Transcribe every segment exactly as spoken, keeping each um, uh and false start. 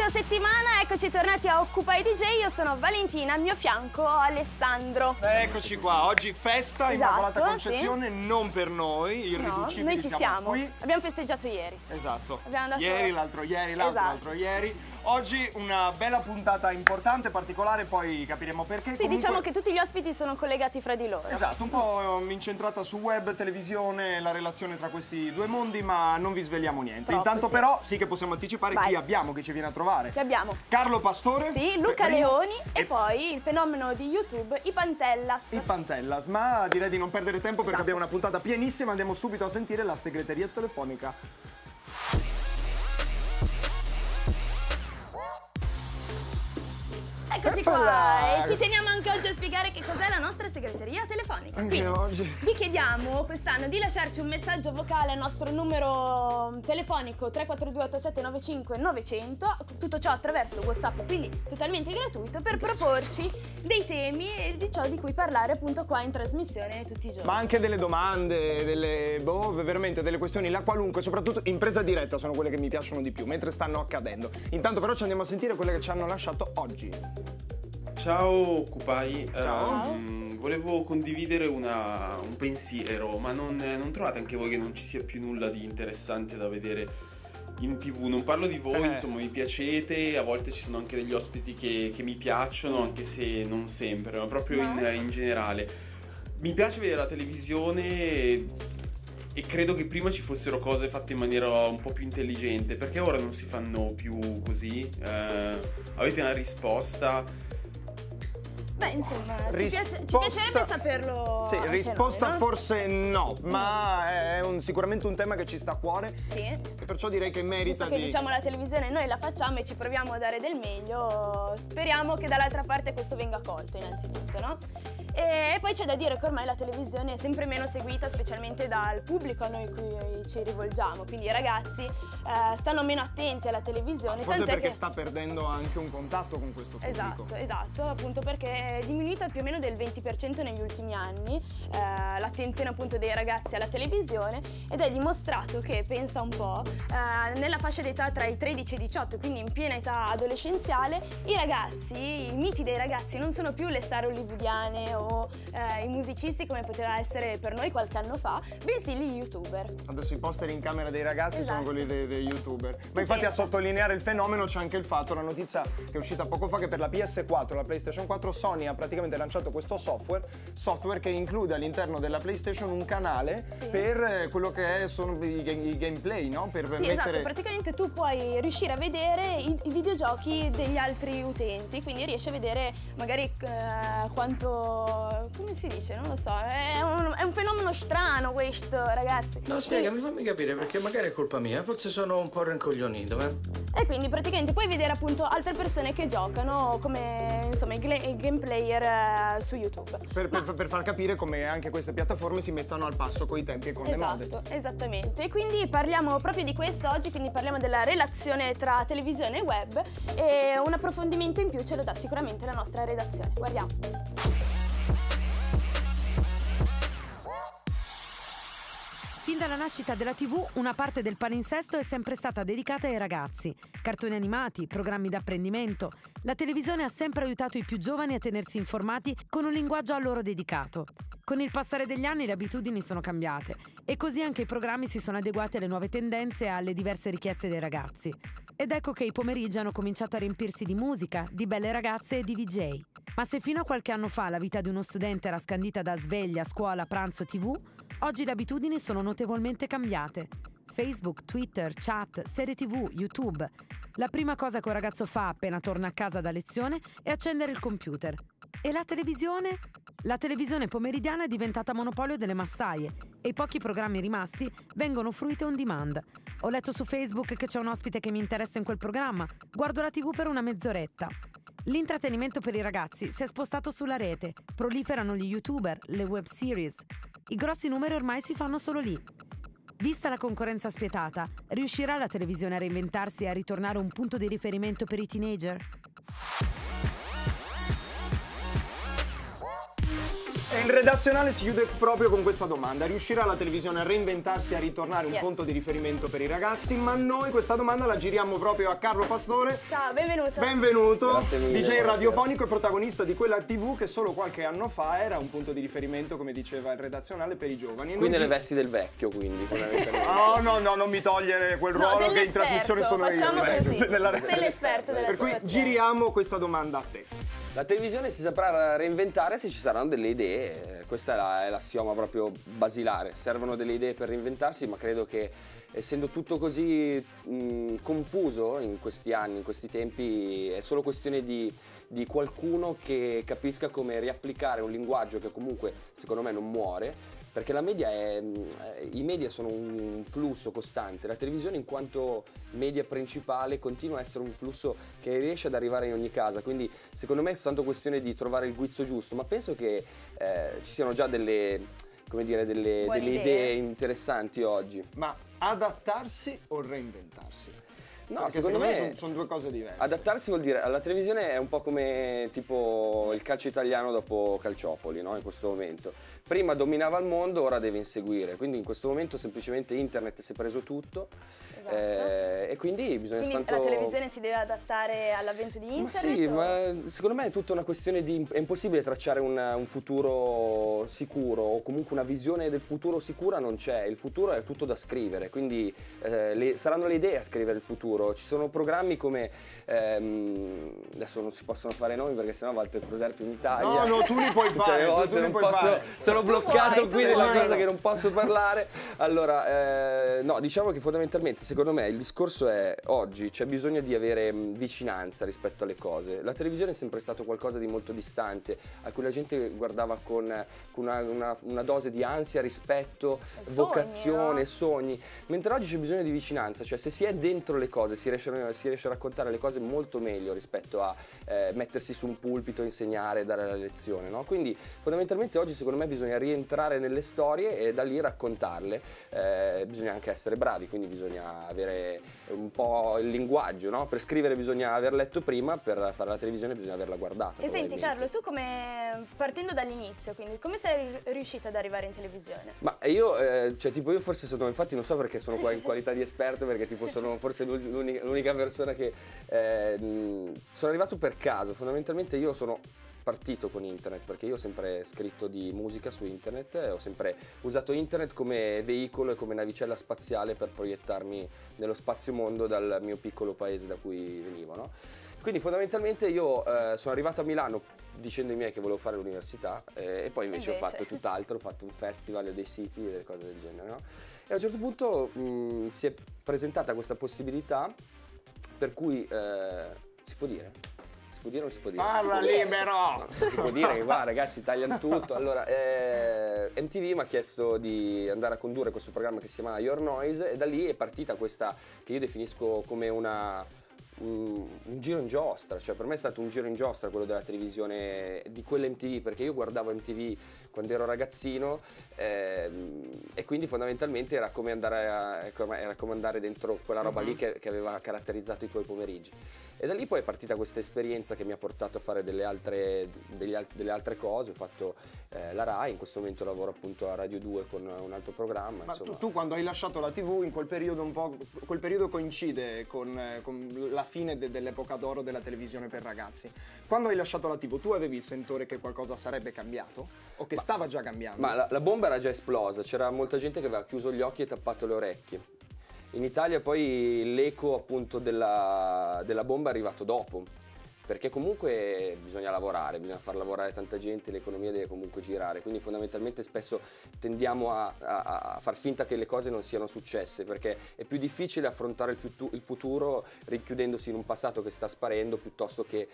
inizio settimana, eccoci tornati a Occupy D J. Io sono Valentina, al mio fianco Alessandro. Eccoci qua, oggi festa, esatto, Immacolata Concezione, sì. Non per noi, irriducibili. No, noi ci siamo, siamo. Qui. Abbiamo festeggiato ieri. Esatto, dato... ieri, l'altro ieri, l'altro esatto. l'altro ieri. Oggi una bella puntata importante, particolare, poi capiremo perché. Sì, comunque... diciamo che tutti gli ospiti sono collegati fra di loro. Esatto, un po' incentrata su web, televisione, la relazione tra questi due mondi, ma non vi svegliamo niente. Troppo, Intanto sì. però sì che possiamo anticipare Vai. chi abbiamo, chi ci viene a trovare. Chi abbiamo? Carlo Pastore. Sì, Luca primo. Leoni e... e poi il fenomeno di YouTube, i Pantellas. I Pantellas, ma direi di non perdere tempo perché esatto. abbiamo una puntata pienissima, andiamo subito a sentire la segreteria telefonica. Eccoci qua, e ci teniamo anche oggi a spiegare che cos'è la nostra segreteria telefonica. Anche Quindi, oggi. vi chiediamo quest'anno di lasciarci un messaggio vocale al nostro numero telefonico tre quattro due otto sette nove cinque nove zero zero, tutto ciò attraverso WhatsApp, quindi totalmente gratuito, per proporci dei temi e di ciò di cui parlare appunto qua in trasmissione tutti i giorni. Ma anche delle domande, delle, boh, veramente delle questioni, la qualunque, soprattutto in presa diretta sono quelle che mi piacciono di più, mentre stanno accadendo. Intanto però ci andiamo a sentire quelle che ci hanno lasciato oggi. Ciao Occupy, Ciao. Um, volevo condividere una, un pensiero, ma non, non trovate anche voi che non ci sia più nulla di interessante da vedere in tv? Non parlo di voi, eh. insomma mi piacete, a volte ci sono anche degli ospiti che, che mi piacciono, anche se non sempre, ma proprio no. in, in generale. Mi piace vedere la televisione e, e credo che prima ci fossero cose fatte in maniera un po' più intelligente, perché ora non si fanno più così? Eh, avete una risposta? Beh, insomma, Risposta... ci, piace, ci piacerebbe saperlo. Sì, risposta noi, no? forse no, ma è un, sicuramente un tema che ci sta a cuore. Sì. E perciò direi che merita Visto che di... diciamo la televisione noi la facciamo e ci proviamo a dare del meglio, speriamo che dall'altra parte questo venga colto innanzitutto, no? E poi c'è da dire che ormai la televisione è sempre meno seguita, specialmente dal pubblico a noi cui ci rivolgiamo, quindi i ragazzi eh, stanno meno attenti alla televisione. Forse perché che... sta perdendo anche un contatto con questo pubblico. Esatto, esatto, appunto perché è diminuita più o meno del venti per cento negli ultimi anni eh, l'attenzione appunto dei ragazzi alla televisione, ed è dimostrato che, pensa un po', eh, nella fascia d'età tra i tredici e i diciotto, quindi in piena età adolescenziale, i ragazzi, i miti dei ragazzi non sono più le star hollywoodiane o eh, i musicisti come poteva essere per noi qualche anno fa, bensì gli youtuber. Adesso i poster in camera dei ragazzi esatto. sono quelli dei, dei youtuber. Ma infatti pensa. a sottolineare il fenomeno c'è anche il fatto, la notizia che è uscita poco fa, che per la P S quattro, la PlayStation quattro, Sony ha praticamente lanciato questo software, software che include all'interno della PlayStation un canale sì. per quello che sono i, i gameplay, no? Per sì, mettere... esatto, praticamente tu puoi riuscire a vedere i, i videogiochi degli altri utenti, quindi riesci a vedere magari eh, quanto... come si dice? Non lo so, è un, è un fenomeno strano questo, ragazzi. No, spiegami, fammi capire, perché magari è colpa mia, forse sono un po' rincoglionito, eh? E quindi praticamente puoi vedere appunto altre persone che giocano come, insomma, i, i game player uh, su YouTube. Per, per, per far capire come anche queste piattaforme si mettano al passo con i tempi e con esatto, le mode. Esattamente, e quindi parliamo proprio di questo oggi, quindi parliamo della relazione tra televisione e web, e un approfondimento in più ce lo dà sicuramente la nostra redazione. Guardiamo. Fin dalla nascita della tivù, una parte del palinsesto è sempre stata dedicata ai ragazzi. Cartoni animati, programmi d'apprendimento. La televisione ha sempre aiutato i più giovani a tenersi informati con un linguaggio a loro dedicato. Con il passare degli anni le abitudini sono cambiate e così anche i programmi si sono adeguati alle nuove tendenze e alle diverse richieste dei ragazzi. Ed ecco che i pomeriggi hanno cominciato a riempirsi di musica, di belle ragazze e di V J. Ma se fino a qualche anno fa la vita di uno studente era scandita da sveglia, scuola, pranzo, tivù, oggi le abitudini sono notevolmente cambiate. Facebook, Twitter, chat, serie tivù, YouTube. La prima cosa che un ragazzo fa appena torna a casa da lezione è accendere il computer. E la televisione? La televisione pomeridiana è diventata monopolio delle massaie e i pochi programmi rimasti vengono fruiti on demand. Ho letto su Facebook che c'è un ospite che mi interessa in quel programma, guardo la tivù per una mezz'oretta. L'intrattenimento per i ragazzi si è spostato sulla rete, proliferano gli youtuber, le web series. I grossi numeri ormai si fanno solo lì. Vista la concorrenza spietata, riuscirà la televisione a reinventarsi e a ritornare un punto di riferimento per i teenager? E il redazionale si chiude proprio con questa domanda. Riuscirà la televisione a reinventarsi e a ritornare un Yes. punto di riferimento per i ragazzi? Ma noi questa domanda la giriamo proprio a Carlo Pastore. Ciao, benvenuto. Benvenuto, Grazie mille, D J buonasera. radiofonico e protagonista di quella tivù che solo qualche anno fa era un punto di riferimento, come diceva il redazionale, per i giovani. E Qui noi nelle gi- vesti del vecchio, quindi, fondamentalmente. Oh no, no, non mi togliere quel No, ruolo che in dell'esperto, trasmissione sono io. facciamo così. Nella- Sei l'esperto della Per cui situazione. giriamo questa domanda a te. La televisione si saprà reinventare se ci saranno delle idee, questa è, la, è l'assioma proprio basilare. Servono delle idee per reinventarsi, ma credo che essendo tutto così mh, confuso in questi anni, in questi tempi, è solo questione di, di qualcuno che capisca come riapplicare un linguaggio che comunque secondo me non muore. Perché la media è, i media sono un flusso costante, la televisione in quanto media principale continua a essere un flusso che riesce ad arrivare in ogni casa, quindi secondo me è soltanto questione di trovare il guizzo giusto, ma penso che eh, ci siano già delle, come dire, delle, Buone delle idee. idee interessanti oggi. Ma adattarsi o reinventarsi? No, Perché secondo, me sono, sono due cose diverse. adattarsi vuol dire, alla televisione è un po' come tipo il calcio italiano dopo Calciopoli, no? In questo momento. Prima dominava il mondo, ora deve inseguire, quindi in questo momento semplicemente internet si è preso tutto. Esatto. eh, e quindi bisogna Quindi soltanto... la televisione si deve adattare all'avvento di Ma internet? sì, o- ma secondo me è tutta una questione di... è impossibile tracciare un, un futuro sicuro o comunque una visione del futuro sicura non c'è, il futuro è tutto da scrivere, quindi eh, le- saranno le idee a scrivere il futuro. Ci sono programmi come, ehm, adesso non si possono fare nomi perché sennò Walter Proserpio in Italia. No, no, tu li puoi Tutte fare, le tu- volte tu li non puoi posso- fare. Sono Tu bloccato puoi, tu qui nella puoi. cosa che non posso parlare. Allora, eh, no, diciamo che fondamentalmente secondo me il discorso è oggi c'è bisogno di avere mh, vicinanza rispetto alle cose. La televisione è sempre stato qualcosa di molto distante, a cui la gente guardava con, con una, una- una dose di ansia, rispetto, E sogni, vocazione, no? sogni. Mentre oggi c'è bisogno di vicinanza, cioè se si è dentro le cose si riesce, si riesce a raccontare le cose molto meglio rispetto a eh, mettersi su un pulpito, insegnare, dare la lezione, no? Quindi fondamentalmente oggi secondo me bisogna rientrare nelle storie e da lì raccontarle. Eh, bisogna anche essere bravi, quindi bisogna avere un po' il linguaggio, no? Per scrivere bisogna aver letto prima, per fare la televisione bisogna averla guardata. E senti probabilmente. Carlo, tu come, partendo dall'inizio, quindi come sei riuscita ad arrivare in televisione? Ma io, eh, cioè tipo io forse sono, infatti non so perché sono qua in qualità di esperto, perché tipo sono forse l'unica, l'unica persona che eh, mh, sono arrivato per caso, fondamentalmente io sono partito con internet perché io ho sempre scritto di musica su internet e ho sempre usato internet come veicolo e come navicella spaziale per proiettarmi nello spazio mondo dal mio piccolo paese da cui venivo, no? Quindi fondamentalmente io eh, sono arrivato a Milano dicendo ai miei che volevo fare l'università eh, e poi invece, Invece. ho fatto tutt'altro, ho fatto un festival dei siti e delle cose del genere, no? E a un certo punto mh, si è presentata questa possibilità per cui eh, si può dire? Si può dire o non si può dire? Parla Si può dire. libero! No, se si può dire che qua ragazzi tagliano tutto. Allora, eh, M T V mi ha chiesto di andare a condurre questo programma che si chiama Your Noise e da lì è partita questa che io definisco come una un, un giro in giostra, cioè per me è stato un giro in giostra quello della televisione, di quell'M T V, perché io guardavo M T V quando ero ragazzino ehm, e quindi fondamentalmente era come andare, a, era come andare dentro quella roba lì che, che aveva caratterizzato i tuoi pomeriggi. E da lì poi è partita questa esperienza che mi ha portato a fare delle altre, degli al- delle altre cose, ho fatto eh, la RAI, in questo momento lavoro appunto a Radio due con un altro programma. Ma insomma. tu, tu quando hai lasciato la tivù in quel periodo un po', quel periodo coincide con, eh, con la fine de- dell'epoca d'oro della televisione per ragazzi. Quando hai lasciato la tivù tu avevi il sentore che qualcosa sarebbe cambiato? O che stava già cambiando? Ma la, la bomba era già esplosa, c'era molta gente che aveva chiuso gli occhi e tappato le orecchie. In Italia poi l'eco appunto della, della bomba è arrivato dopo, perché comunque bisogna lavorare, bisogna far lavorare tanta gente, l'economia deve comunque girare, quindi fondamentalmente spesso tendiamo a, a, a far finta che le cose non siano successe, perché è più difficile affrontare il, futu- il futuro richiudendosi in un passato che sta sparendo piuttosto che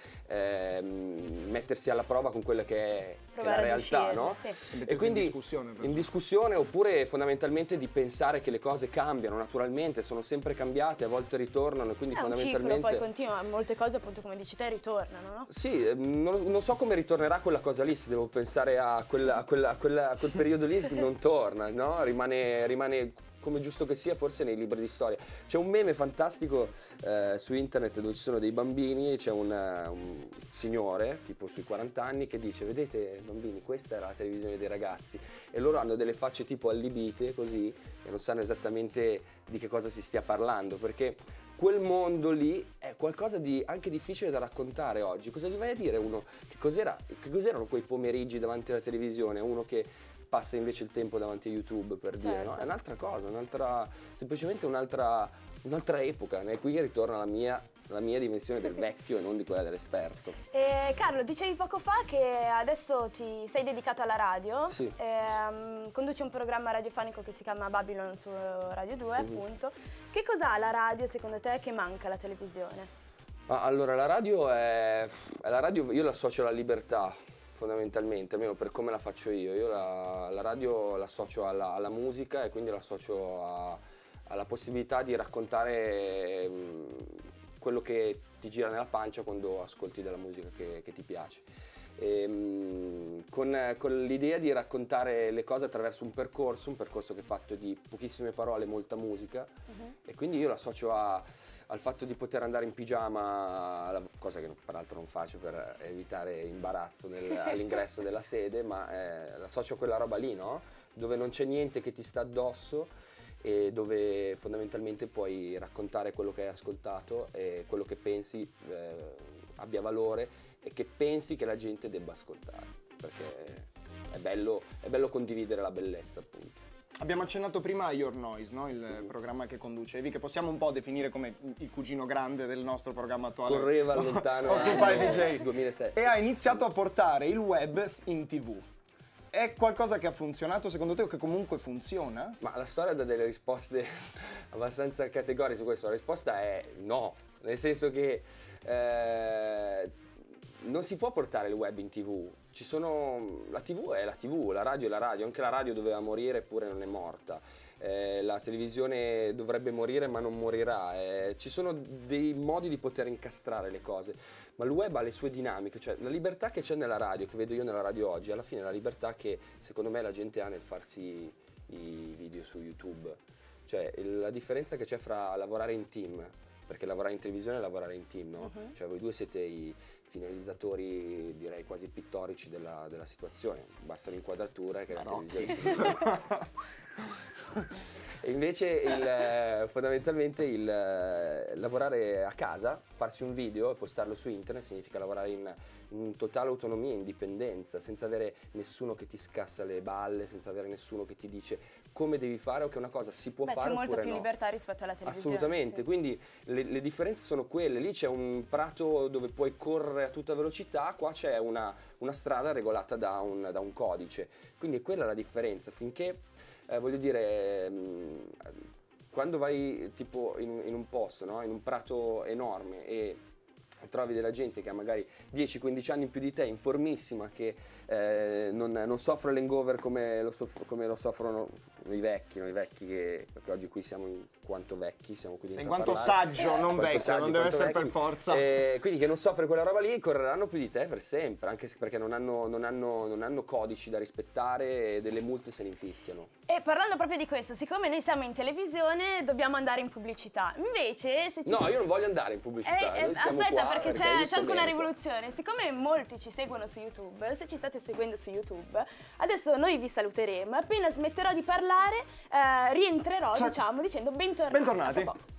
ehm, mettersi alla prova con quella che è, che è la Provare ad realtà, uscirne, no? sì. Mettersi E quindi in discussione, per in discussione oppure fondamentalmente di pensare che le cose cambiano naturalmente, sono sempre cambiate, a volte ritornano e quindi È un ciclo, fondamentalmente poi continua, molte cose appunto come dici te ritornano, no? sì, ehm, non, non so come ritornerà quella cosa lì, se devo pensare a, quella- a quella- a quella- a quel periodo lì non torna, no? Rimane, rimane come giusto che sia, forse nei libri di storia. C'è un meme fantastico eh, su internet dove ci sono dei bambini, c'è un, un signore, tipo sui quaranta anni, che dice: vedete bambini, questa era la televisione dei ragazzi, e loro hanno delle facce tipo allibite così e non sanno esattamente di che cosa si stia parlando, perché quel mondo lì è qualcosa di anche difficile da raccontare oggi. Cosa gli vai a dire uno? Che cos'era, che cos'erano quei pomeriggi davanti alla televisione? Uno che passa invece il tempo davanti a YouTube, per dire, certo. no? È un'altra cosa, un'altra, semplicemente un'altra, un'altra epoca. E qui ritorna la mia, la mia dimensione del vecchio e non di quella dell'esperto. E Carlo, dicevi poco fa che adesso ti sei dedicato alla radio. Sì. Ehm, conduci un programma radiofonico che si chiama Babylon su Radio due, Mm-hmm. appunto. Che cos'ha la radio secondo te che manca alla televisione? Ma allora, la radio è, è la radio, io l'associo alla libertà, fondamentalmente, almeno per come la faccio io. Io la, la radio l'associo alla, alla musica, e quindi l'associo a, alla possibilità di raccontare mh, quello che ti gira nella pancia quando ascolti della musica che, che ti piace. E, mh, con, con l'idea di raccontare le cose attraverso un percorso, un percorso che è fatto di pochissime parole e molta musica, uh-huh. E quindi io l'associo a al fatto di poter andare in pigiama, cosa che peraltro non faccio per evitare imbarazzo nel, all'ingresso della sede, ma eh, l'associo a quella roba lì, no? Dove non c'è niente che ti sta addosso e dove fondamentalmente puoi raccontare quello che hai ascoltato e quello che pensi eh, abbia valore e che pensi che la gente debba ascoltare, perché è bello, è bello condividere la bellezza, appunto. Abbiamo accennato prima a Your Noise, no? Il mm. programma che conducevi, che possiamo un po' definire come il cugino grande del nostro programma attuale. Correva lontano Occupy D J duemilasette. E ha iniziato a portare il web in tv. È qualcosa che ha funzionato secondo te o che comunque funziona? Ma la storia dà delle risposte abbastanza categoriche su questo. La risposta è no, nel senso che eh, non si può portare il web in tv. Ci sono, la tv è la tv, la radio è la radio, anche la radio doveva morire eppure non è morta. Eh, la televisione dovrebbe morire ma non morirà. Eh, ci sono dei modi di poter incastrare le cose, ma il web ha le sue dinamiche, cioè la libertà che c'è nella radio, che vedo io nella radio oggi, alla fine è la libertà che secondo me la gente ha nel farsi i video su YouTube. Cioè la differenza che c'è fra lavorare in team, perché lavorare in televisione è lavorare in team, no? Uh-huh. Cioè voi due siete i finalizzatori, direi quasi pittorici della, della situazione, basta un'inquadratura che la no. televisione si E invece il, fondamentalmente il lavorare a casa, farsi un video e postarlo su internet significa lavorare in, in totale autonomia, indipendenza, senza avere nessuno che ti scassa le balle, senza avere nessuno che ti dice come devi fare o che una cosa si può Beh, fare oppure no. C'è molta più libertà rispetto alla televisione. Assolutamente, sì. Quindi le, le differenze sono quelle. Lì c'è un prato dove puoi correre a tutta velocità, qua c'è una, una strada regolata da un, da un codice. Quindi è quella la differenza, finché, eh, voglio dire, mh, quando vai tipo in, in un posto, no? In un prato enorme e trovi della gente che ha magari dieci quindici anni in più di te, informissima, che eh, non, non soffre l'hangover come lo, soff- come lo soffrono i vecchi, no? I vecchi che, perché oggi qui siamo in quanto vecchi, siamo qui Sei in dentro quanto a parlare. saggio, non Quanto vecchio, saggio, non deve quanto essere vecchi. per forza. Eh, quindi che non soffre quella roba lì, correranno più di te per sempre, anche se perché non hanno, non hanno, non hanno codici da rispettare e delle multe se ne infischiano. E parlando proprio di questo, siccome noi siamo in televisione, dobbiamo andare in pubblicità. Invece, se ci No, io non voglio andare in pubblicità. Eh, eh, noi siamo aspetta, qua perché, c'è, io c'è sto anche una bene qua. rivoluzione. Siccome molti ci seguono su YouTube, se ci state seguendo su YouTube, adesso noi vi saluteremo. Appena smetterò di parlare, eh, rientrerò, Ciao. diciamo, dicendo bentornati. Bentornati. A fra poco.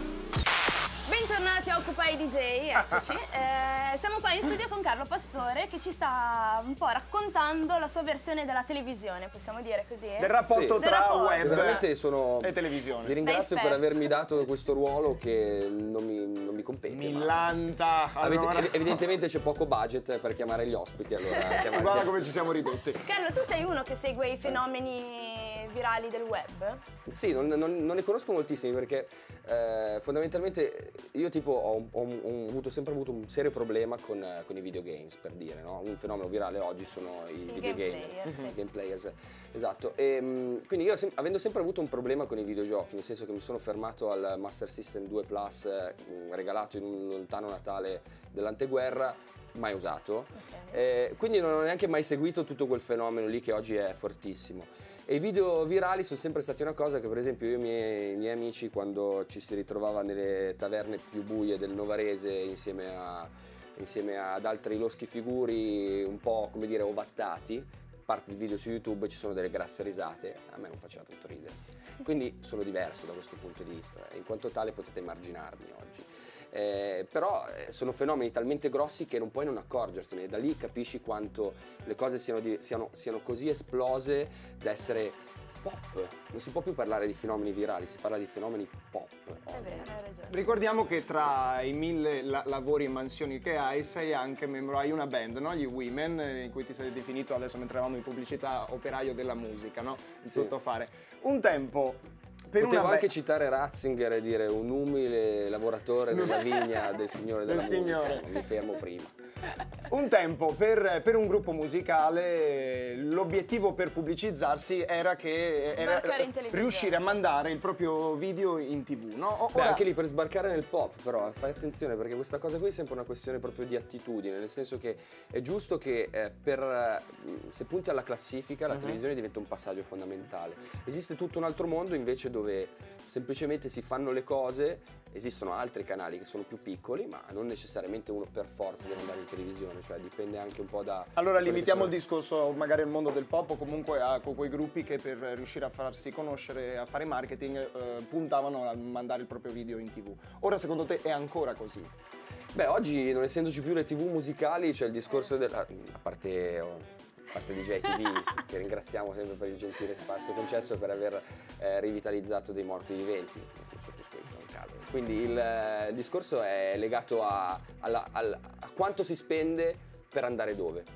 Bentornati a Occupy D J, eccoci. Eh, siamo qua in studio con Carlo Pastore che ci sta un po' raccontando la sua versione della televisione, possiamo dire così? Eh? Del rapporto Sì. tra Del rapporto. web Veramente sono... e televisione. Vi ringrazio Da per esperto. avermi dato questo ruolo che non mi, non mi compete. ma- Millanta. Avete- Allora, ev- evidentemente c'è poco budget per chiamare gli ospiti, allora chiamate- guarda come ci siamo ridotti. Carlo, tu sei uno che segue i fenomeni virali del web? Sì, non, non- non ne conosco moltissimi perché eh, fondamentalmente io tipo ho, ho- ho avuto, sempre avuto un serio problema con, eh, con i videogames, per dire, no? Un fenomeno virale oggi sono i, I videogame, game player, sì. i game players, esatto. E, mh, quindi io sem- avendo sempre avuto un problema con i videogiochi, nel senso che mi sono fermato al Master System due Plus eh, mh, regalato in un lontano Natale dell'anteguerra, mai usato, Ok. eh, quindi non ho neanche mai seguito tutto quel fenomeno lì che oggi è fortissimo. E i video virali sono sempre stati una cosa che per esempio io e i miei, i miei amici, quando ci si ritrovava nelle taverne più buie del Novarese insieme, a, insieme ad altri loschi figuri un po' come dire ovattati, parte il video su YouTube ci sono delle grasse risate, a me non faceva tanto ridere. Quindi sono diverso da questo punto di vista e in quanto tale potete immaginarmi oggi. Eh, però eh, sono fenomeni talmente grossi che non puoi non accorgertene, e da lì capisci quanto le cose siano, di, siano, siano così esplose da essere pop. Non si può più parlare di fenomeni virali, si parla di fenomeni pop. È vero, hai ragione. Ricordiamo che tra i mille la lavori e mansioni che hai, sei anche membro, hai una band, no? Gli Women, in cui ti sei definito, adesso mentre eravamo in pubblicità, operaio della musica, no? Il Sì. sottofare. Un tempo... Per Potevo una anche be- citare Ratzinger e dire un umile lavoratore nella vigna del Signore della Del musica, Signore. mi fermo prima. Un tempo per, per un gruppo musicale l'obiettivo per pubblicizzarsi era che era Sbarcare in televisione. riuscire a mandare il proprio video in tv, no? O- Beh, ora- anche lì per sbarcare nel pop, però fai attenzione perché questa cosa qui è sempre una questione proprio di attitudine, nel senso che è giusto che eh, per, eh, se punti alla classifica la Mhm. televisione diventa un passaggio fondamentale. Esiste tutto un altro mondo invece dove semplicemente si fanno le cose, esistono altri canali che sono più piccoli, ma non necessariamente uno per forza deve andare in televisione, cioè dipende anche un po' da... Allora quello che limitiamo sono- il discorso magari al mondo del pop o comunque a que- quei gruppi che per riuscire a farsi conoscere, a fare marketing, eh, puntavano a mandare il proprio video in tv. Ora secondo te è ancora così? Beh, oggi non essendoci più le tivù musicali c'è il discorso del... a parte... oh, a parte D J T V, che ringraziamo sempre per il gentile spazio concesso e per aver eh, rivitalizzato dei morti viventi, il sottoscritto in caso. Quindi il, eh, il discorso è legato a, alla- al- a quanto si spende per andare dove.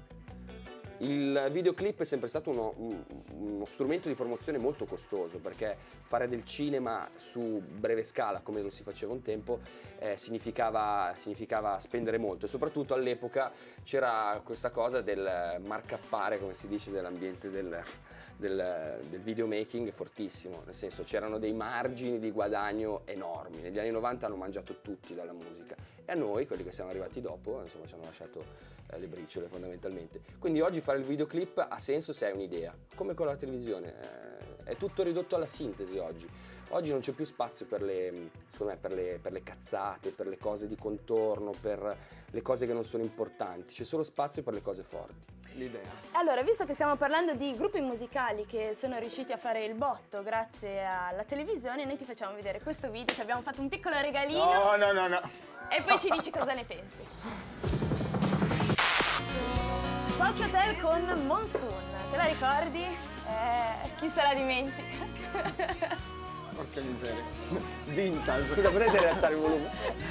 Il videoclip è sempre stato uno, un- uno strumento di promozione molto costoso, perché fare del cinema su breve scala, come lo si faceva un tempo, eh, significava, significava spendere molto, e soprattutto all'epoca c'era questa cosa del marcappare, come si dice, dell'ambiente del, del, del videomaking fortissimo, nel senso c'erano dei margini di guadagno enormi. Negli anni novanta hanno mangiato tutti dalla musica e a noi, quelli che siamo arrivati dopo, insomma, ci hanno lasciato eh, le briciole fondamentalmente. Quindi oggi fare il videoclip ha senso se hai un'idea, come con la televisione, eh, è tutto ridotto alla sintesi oggi. Oggi non c'è più spazio per le, secondo me, per le, per le cazzate, per le cose di contorno, per le cose che non sono importanti, c'è solo spazio per le cose forti. L'idea. Allora, visto che stiamo parlando di gruppi musicali che sono riusciti a fare il botto grazie alla televisione, noi ti facciamo vedere questo video, ti abbiamo fatto un piccolo regalino No, no, no, no. e poi ci dici cosa ne pensi. Tokyo Hotel con Monsoon, te la ricordi? Eh, chi se la dimentica? Porca miseria. Vintage. Scusa, potete rialzare il volume?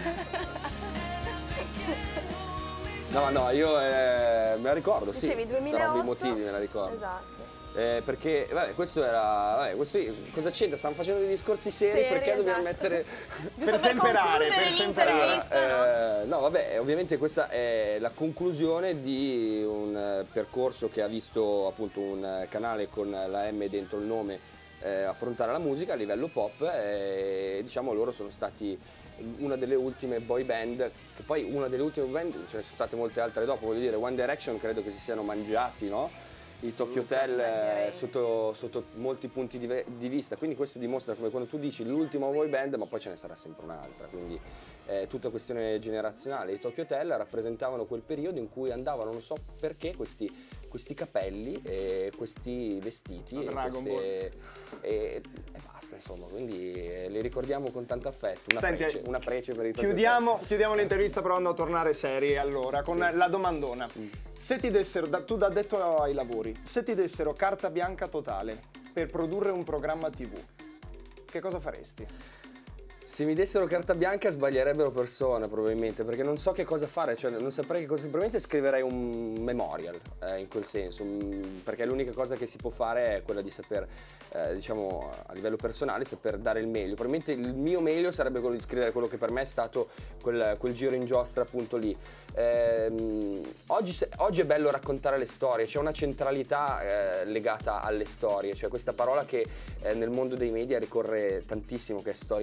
No, no, io eh, me la ricordo, sì. Dicevi Per duemilaotto? ovvi motivi me la ricordo. Esatto. Eh, perché, vabbè, questo era. Vabbè, questo cosa c'entra? Stavamo facendo dei discorsi seri, Seri, perché dobbiamo esatto. mettere. Giusto Per stemperare, concludere per stemperare. l'intervista, no? Eh, no, vabbè, ovviamente questa è la conclusione di un eh, percorso che ha visto appunto un eh, canale con la M dentro il nome eh, affrontare la musica a livello pop, e diciamo loro sono stati una delle ultime boy band, che poi una delle ultime boy band, ce ne sono state molte altre dopo, voglio dire, One Direction credo che si siano mangiati, no? I Tokyo Hotel eh, sotto, sotto molti punti di, ve- di vista, quindi questo dimostra come quando tu dici l'ultima boy band, ma poi ce ne sarà sempre un'altra, quindi è tutta questione generazionale. I Tokyo Hotel rappresentavano quel periodo in cui andavano, non so perché, questi, questi capelli e questi vestiti e, Dragon queste, e, e basta, insomma, quindi eh, li ricordiamo con tanto affetto, una, Senti, prece, una prece per i Tokyo Chiudiamo, Hotel. chiudiamo l'intervista provando a tornare seri allora, con Sì. la domandona. Se ti dessero, da- tu da detto ai lavori, se ti dessero carta bianca totale per produrre un programma tivù, che cosa faresti? Se mi dessero carta bianca sbaglierebbero persone probabilmente, perché non so che cosa fare, cioè non saprei che cosa, probabilmente scriverei un memorial eh, in quel senso, mm, perché l'unica cosa che si può fare è quella di saper, eh, diciamo a livello personale, saper dare il meglio. Probabilmente il mio meglio sarebbe quello di scrivere quello che per me è stato quel, quel giro in giostra appunto lì. Ehm, oggi, se- oggi è bello raccontare le storie, c'è una centralità eh, legata alle storie, cioè questa parola che eh, nel mondo dei media ricorre tantissimo, che è storytelling.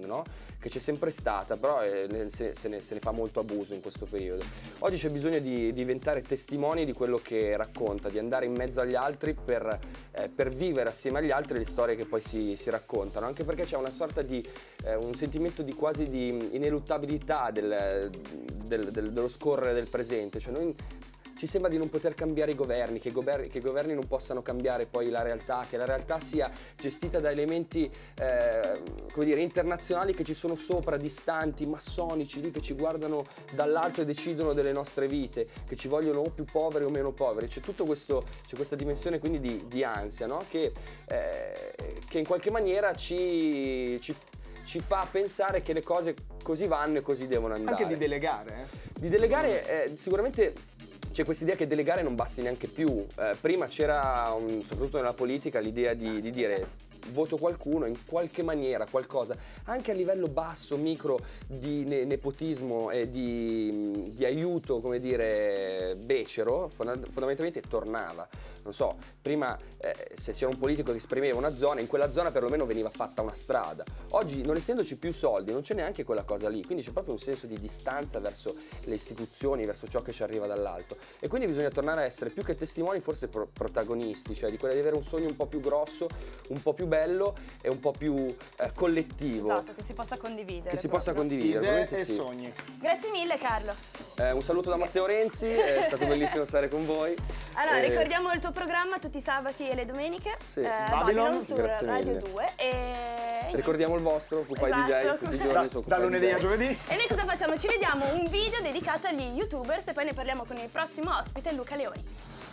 marketing, no? Che c'è sempre stata, però eh, se, se, ne, se ne fa molto abuso in questo periodo. Oggi c'è bisogno di, di diventare testimoni di quello che racconta, di andare in mezzo agli altri per, eh, per vivere assieme agli altri le storie che poi si, si raccontano, anche perché c'è una sorta di eh, un sentimento di quasi di ineluttabilità del, del, del, dello scorrere del presente, cioè noi ci sembra di non poter cambiare i governi, che i governi, che i governi non possano cambiare poi la realtà, che la realtà sia gestita da elementi eh, come dire, internazionali che ci sono sopra, distanti, massonici, lì che ci guardano dall'alto e decidono delle nostre vite, che ci vogliono o più poveri o meno poveri. C'è tutto questo, c'è questa dimensione quindi di, di ansia, no? che, eh, che in qualche maniera ci, ci ci fa pensare che le cose così vanno e così devono andare. Anche di delegare, eh? Di delegare eh, sicuramente c'è questa idea che delegare non basti neanche più. Eh, prima c'era, un, soprattutto nella politica, l'idea di, di dire voto qualcuno in qualche maniera, qualcosa, anche a livello basso, micro, di ne nepotismo e di, di aiuto, come dire, becero, fondamentalmente tornava. Non so, prima eh, se c'era un politico che esprimeva una zona, in quella zona perlomeno veniva fatta una strada. Oggi, non essendoci più soldi, non c'è neanche quella cosa lì, quindi c'è proprio un senso di distanza verso le istituzioni, verso ciò che ci arriva dall'alto. E quindi bisogna tornare a essere più che testimoni, forse pro protagonisti, cioè di quello di avere un sogno un po' più grosso, un po' più bello e un po' più eh, collettivo. Esatto, che si possa condividere. Che si proprio. possa condividere. Idee e sì. sogni. Grazie mille Carlo. Eh, un saluto da Matteo Renzi, è stato bellissimo stare con voi. Allora, eh, ricordiamo il tuo programma tutti i sabati e le domeniche. Sì. eh, Babylon, Babylon su grazie Radio mille. due. E... Ricordiamo il vostro, Occupy Esatto. D J, tutti i giorni Da, su Occupy da lunedì D J. a giovedì. E noi cosa facciamo? Ci vediamo un video dedicato agli youtubers e poi ne parliamo con il prossimo ospite, Luca Leoni.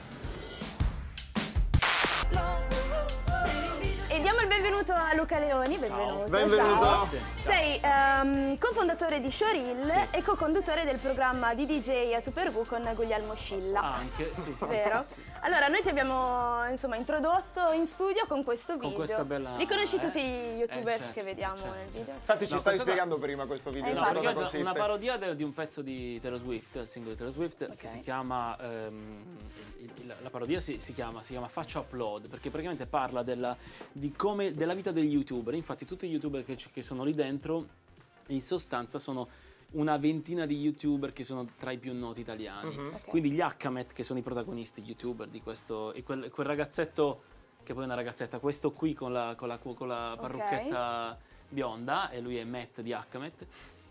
E diamo il benvenuto a Luca Leoni, benvenuto. Benvenuto. Ciao. Sei um, cofondatore di Showreel sì. e co-conduttore del programma di D J a Tu per Gu con Guglielmo Scilla. Anche, sì, sì. Vero? Allora, noi ti abbiamo insomma introdotto in studio con questo video. Con questa bella... Li conosci eh? tutti gli youtubers eh, certo, che vediamo certo. nel video? Infatti ci No, stai questa spiegando prima questo video, Eh, in No, infatti. cosa perché è consiste. una parodia de- di un pezzo di Taylor Swift, il singolo di Taylor Swift, Ok. che si chiama, ehm, il- il- la parodia si, si chiama, si chiama Faccio Upload, perché praticamente parla della, di come, della vita degli youtuber. Infatti tutti gli youtuber che, ci- che sono lì dentro, in sostanza sono una ventina di youtuber che sono tra i più noti italiani. Mhm. Ok. Quindi gli Hakamet, che sono i protagonisti youtuber di questo, e quel, quel ragazzetto, che poi è una ragazzetta, questo qui con la, con la, con la parrucchetta bionda, e lui è Matt di Hakamet.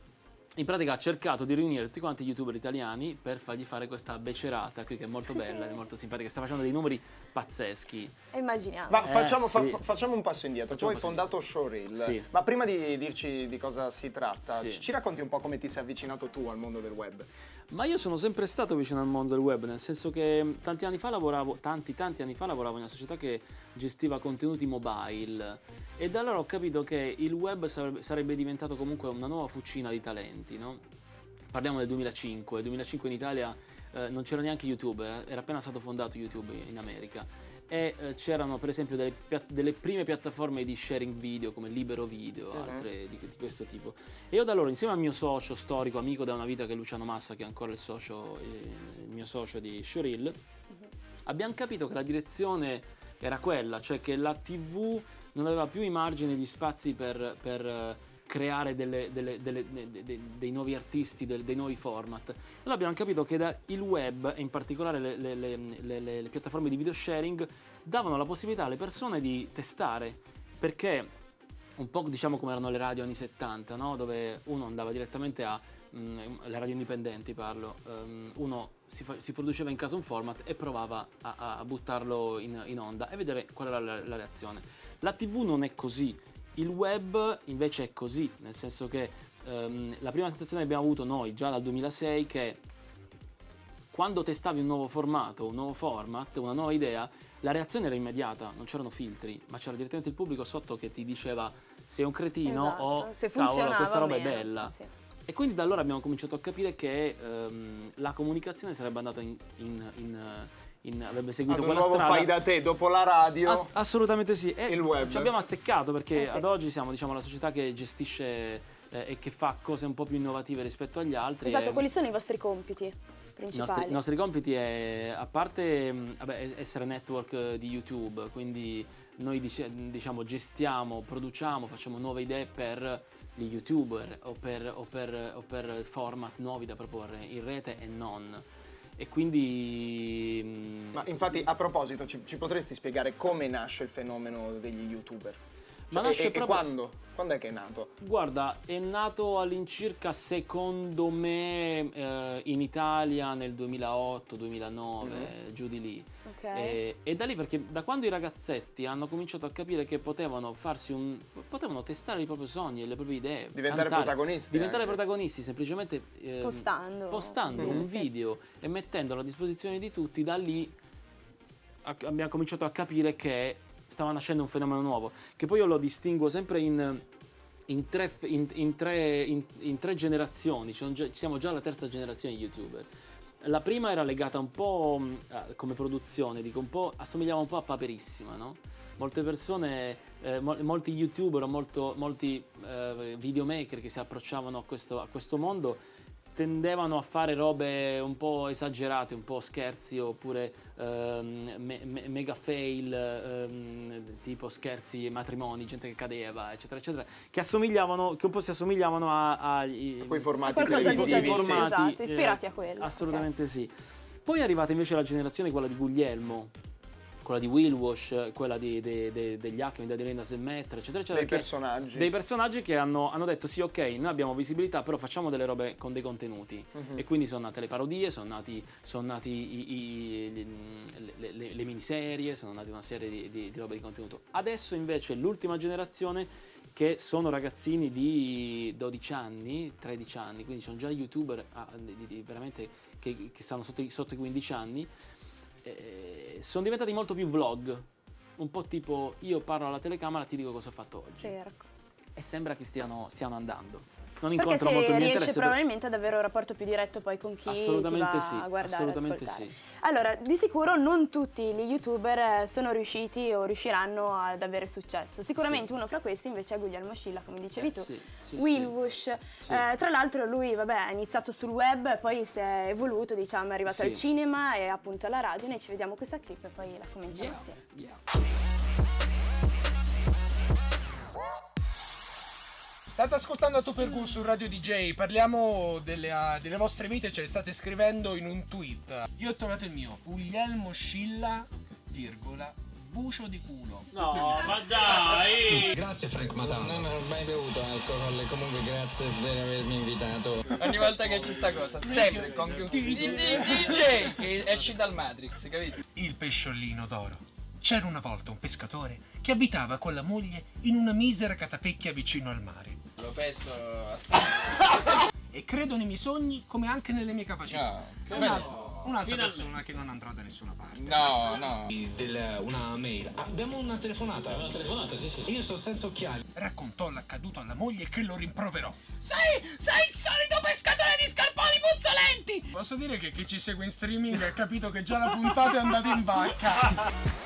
In pratica ha cercato di riunire tutti quanti gli youtuber italiani per fargli fare questa becerata qui, che è molto bella, è molto simpatica, sta facendo dei numeri pazzeschi. E immaginiamo. Ma Eh, facciamo, fa- sì. facciamo un passo indietro. Facciamo tu hai un passo fondato Showreel. Sì. Ma prima di dirci di cosa si tratta, Sì. ci ci racconti un po' come ti sei avvicinato tu al mondo del web? Ma io sono sempre stato vicino al mondo del web, nel senso che tanti anni fa lavoravo, tanti tanti anni fa lavoravo in una società che gestiva contenuti mobile, e da allora ho capito che il web sarebbe, sarebbe diventato comunque una nuova fucina di talenti, no? Parliamo del duemilacinque, nel duemilacinque in Italia eh, non c'era neanche YouTube, eh, era appena stato fondato YouTube in America, e eh, c'erano per esempio delle, piatt- delle prime piattaforme di sharing video come Libero Video, Mhm. altre di, di questo tipo. E io da allora, insieme al mio socio storico, amico da una vita, che è Luciano Massa, che è ancora il socio, eh, il mio socio di Showreel, abbiamo capito che la direzione era quella, cioè che la tivù non aveva più i margini e gli spazi per, per eh, creare delle, delle, delle, de- de- dei nuovi artisti, del- dei nuovi format. Allora abbiamo capito che da il web, e in particolare le, le- le- le- le- le piattaforme di video sharing, davano la possibilità alle persone di testare, perché un po' diciamo come erano le radio anni settanta, no? Dove uno andava direttamente a mh, le radio indipendenti, parlo, um, uno si, fa- si produceva in casa un format e provava a, a buttarlo in, in onda e vedere qual era la, la reazione. La tivù non è così, il web invece è così, nel senso che um, la prima sensazione che abbiamo avuto noi già dal duemilasei, che quando testavi un nuovo formato, un nuovo format, una nuova idea, la reazione era immediata, non c'erano filtri, ma c'era direttamente il pubblico sotto che ti diceva sei un cretino Esatto, o se cavolo, funzionava questa roba meno, è bella. sì. E quindi da allora abbiamo cominciato a capire che ehm, la comunicazione sarebbe andata in, in, in, in avrebbe seguito Ad un quella nuovo strada. fai da te dopo la radio. Ass- assolutamente sì. E il web. ci abbiamo azzeccato, perché Eh sì. ad oggi siamo, diciamo, la società che gestisce eh, e che fa cose un po' più innovative rispetto agli altri. Esatto, e- quali sono i vostri compiti I nostri, i nostri compiti è, a parte mh, vabbè, essere network di YouTube, quindi noi dice, diciamo gestiamo, produciamo, facciamo nuove idee per gli YouTuber o per, o per, o per format nuovi da proporre in rete e non. E quindi... Mh, Ma infatti, a proposito, ci, ci potresti spiegare come nasce il fenomeno degli YouTuber? Cioè, Ma nasce e, e proprio... quando? Quando è che è nato? Guarda, è nato all'incirca, secondo me, eh, in Italia nel duemilaotto duemilanove, mm-hmm. giù di lì. Okay. E, e da lì, perché da quando i ragazzetti hanno cominciato a capire che potevano farsi un... potevano testare i propri sogni e le proprie idee. Diventare cantare, protagonisti. Diventare anche. protagonisti, semplicemente eh, postando, postando mm-hmm. un sì. video e mettendolo a disposizione di tutti, da lì a, abbiamo cominciato a capire che stava nascendo un fenomeno nuovo, che poi io lo distingo sempre in, in, tre, in, in, tre, in, in tre generazioni. Ci già, siamo già alla terza generazione di YouTuber. La prima era legata un po' eh, come produzione, dico un po', assomigliava un po' a Paperissima, no? Molte persone, eh, mo- molti YouTuber o molto, molti eh, videomaker che si approcciavano a questo, a questo mondo tendevano a fare robe un po' esagerate, un po' scherzi, oppure ehm, me- me- mega fail, ehm, tipo scherzi, matrimoni, gente che cadeva, eccetera, eccetera, che assomigliavano, che un po' si assomigliavano a, a, a quei formati qualcosa di già televisivi. visto, formati, esatto, ispirati eh, a quello. Assolutamente okay. Sì. Poi è arrivata invece la generazione, quella di Guglielmo, quella di Will Wash, quella di, de, de, degli Hackman, di Elena Zemmetter, eccetera, eccetera. Dei personaggi. Dei personaggi che hanno, hanno detto sì, ok, noi abbiamo visibilità, però facciamo delle robe con dei contenuti. Uh-huh. E quindi sono nate le parodie, sono nati, sono nati i, i, le, le, le, le miniserie, sono nati una serie di, di, di robe di contenuto. Adesso invece l'ultima generazione, che sono ragazzini di dodici anni, tredici anni, quindi sono già YouTuber ah, di, di, veramente che, che stanno sotto, sotto i quindici anni, eh, sono diventati molto più vlog, un po' tipo io parlo alla telecamera, ti dico cosa ho fatto oggi. Sì, ecco. E sembra che stiano, stiano andando. Non Perché incontro si molto il mio riesce interesse. probabilmente ad avere un rapporto più diretto poi con chi Assolutamente ti va sì, a guardare, assolutamente ascoltare. sì. Allora, di sicuro non tutti gli YouTuber sono riusciti o riusciranno ad avere successo. Sicuramente Sì. uno fra questi invece è Guglielmo Scilla, come dicevi Eh, tu. sì, sì, Will sì. Wush. Sì. Eh, tra l'altro lui, vabbè, ha iniziato sul web, poi si è evoluto, diciamo, è arrivato Sì. al cinema e appunto alla radio. Noi ci vediamo questa clip e poi la commentiamo Yeah, assieme. yeah. State ascoltando Tu per Gu su Radio D J, parliamo delle, uh, delle vostre vite, ce le state scrivendo in un tweet. Io ho trovato il mio, Guglielmo Scilla, virgola, bucio di culo. No, ma dai! Grazie Frank Matano. Non ho mai bevuto alcol, comunque grazie per avermi invitato. Ogni volta che c'è sta cosa, sempre con più D J che esci dal Matrix, capito? Il pesciolino d'oro. C'era una volta un pescatore che abitava con la moglie in una misera catapecchia vicino al mare. Lo pesto a E credo nei miei sogni come anche nelle mie capacità. No, che Un'altra, bello. un'altra persona che non andrà da nessuna parte. No, no. Del, una mail. Abbiamo una telefonata. Una telefonata, sì, sì. Io sto senza occhiali. Raccontò l'accaduto alla moglie che lo rimproverò. Sei, sei il solito pescatore di scarponi puzzolenti! Posso dire che chi ci segue in streaming ha capito che già la puntata è andata in vacca.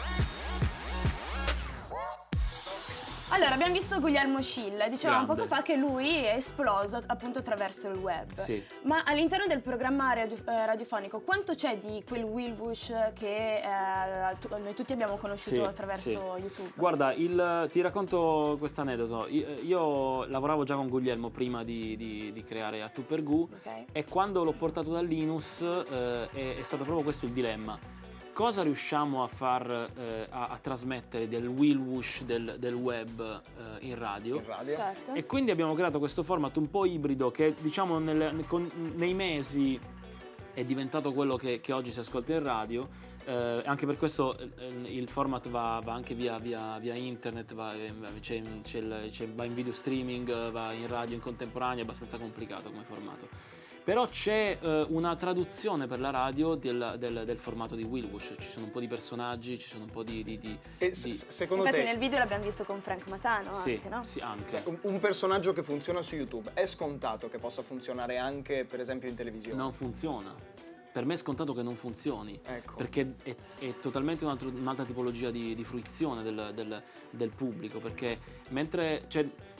Allora, abbiamo visto Guglielmo Scilla, dicevamo Grande. poco fa che lui è esploso appunto attraverso il web. Sì. Ma all'interno del programma radio- eh, radiofonico quanto c'è di quel Will Wush che eh, tu- noi tutti abbiamo conosciuto Sì, attraverso sì. YouTube? Guarda, il, ti racconto questo aneddoto. Io, io lavoravo già con Guglielmo prima di, di, di creare A Tu per Gu, Ok. e quando l'ho portato da Linus eh, è, è stato proprio questo il dilemma. Cosa riusciamo a far eh, a, a trasmettere del Will Wush del, del web eh, in radio? In radio. Certo. E quindi abbiamo creato questo format un po' ibrido che, diciamo, nel- con- nei mesi è diventato quello che, che oggi si ascolta in radio. Eh, anche per questo eh, il format va, va anche via, via, via internet, va, eh, c'è, c'è il- c'è- va in video streaming, va in radio in contemporanea, è abbastanza complicato come formato. Però c'è eh, una traduzione per la radio del, del- del formato di Will Wush. Ci sono un po' di personaggi, ci sono un po' di... di- di- E di- s- secondo Infatti te nel video l'abbiamo visto con Frank Matano sì, anche, no? sì, anche. un, un personaggio che funziona su YouTube è scontato che possa funzionare anche per esempio in televisione? Non funziona. Per me è scontato che non funzioni, Ecco. perché è, è totalmente un altro- un'altra tipologia di, di fruizione del, del- del pubblico, perché mentre cioè,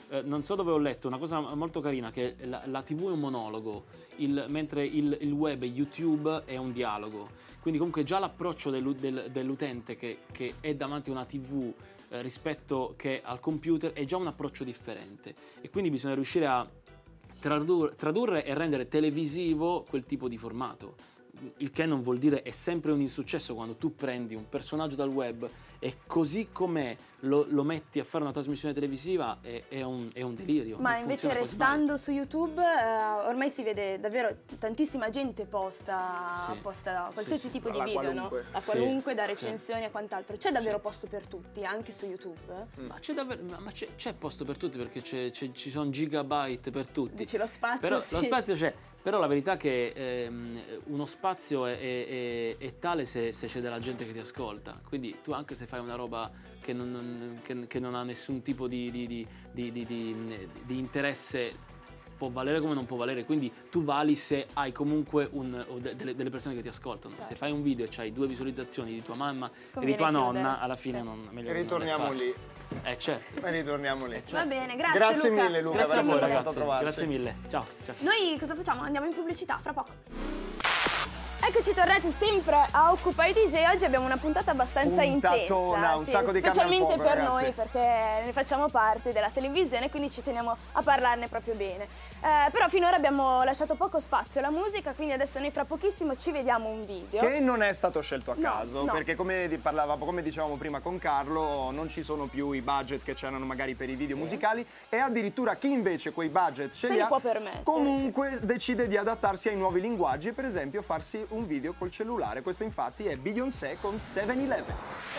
eh, non so dove ho letto, una cosa molto carina, che la, la tivù è un monologo, il, mentre il, il web e YouTube è un dialogo. Quindi comunque già l'approccio del, del, dell'utente che, che è davanti a una tivù eh, rispetto che al computer è già un approccio differente. E quindi bisogna riuscire a tradur- tradurre e rendere televisivo quel tipo di formato. Il che non vuol dire è sempre un insuccesso quando tu prendi un personaggio dal web e così com'è lo, lo metti a fare una trasmissione televisiva, è, è, un, è un delirio. Ma invece restando su YouTube eh, ormai si vede davvero tantissima gente posta, Sì. posta qualsiasi Sì, sì. tipo di Alla video, qualunque. no? A Sì. qualunque, da Sì. recensioni a quant'altro. C'è davvero posto per tutti, anche su YouTube? Ma c'è davvero, ma c'è, c'è posto per tutti perché c'è, c'è, ci sono gigabyte per tutti. Dici lo spazio, Però sì. lo spazio c'è. Però la verità è che ehm, uno spazio è, è- è- è tale se, se c'è della gente che ti ascolta. Quindi tu anche se fai una roba che non, non- che- che non ha nessun tipo di, di- di- di- di- di- di interesse, può valere come non può valere. Quindi tu vali se hai comunque un- o de- delle, delle persone che ti ascoltano. Se fai un video e hai due visualizzazioni di tua mamma e di Conviene tua chiudere. nonna, alla fine Sì. non meglio E che non le ritorniamo fai. lì. Eh certo. E ritorniamo lì. Va bene, grazie, Grazie Luca. mille, Luca. Grazie a per voi essere passato ragazzi. a trovarci. Grazie mille. Ciao. Ciao. Noi cosa facciamo? Andiamo in pubblicità, fra poco. Eccoci tornati sempre a Occupy D J. Oggi abbiamo una puntata abbastanza Puntatona, intensa, un sacco di carne al specialmente fuoco, per ragazzi. noi, perché ne facciamo parte della televisione, quindi ci teniamo a parlarne proprio bene. Eh, però finora abbiamo lasciato poco spazio alla musica, quindi adesso noi fra pochissimo ci vediamo un video. Che non è stato scelto a No, caso, no. perché come, di- parlava, come dicevamo prima con Carlo, non ci sono più i budget che c'erano magari per i video musicali e addirittura chi invece quei budget ce Se li li ha, può permettere, comunque decide di adattarsi ai nuovi linguaggi e per esempio farsi un video col cellulare. Questo infatti è Beyoncé con seven eleven.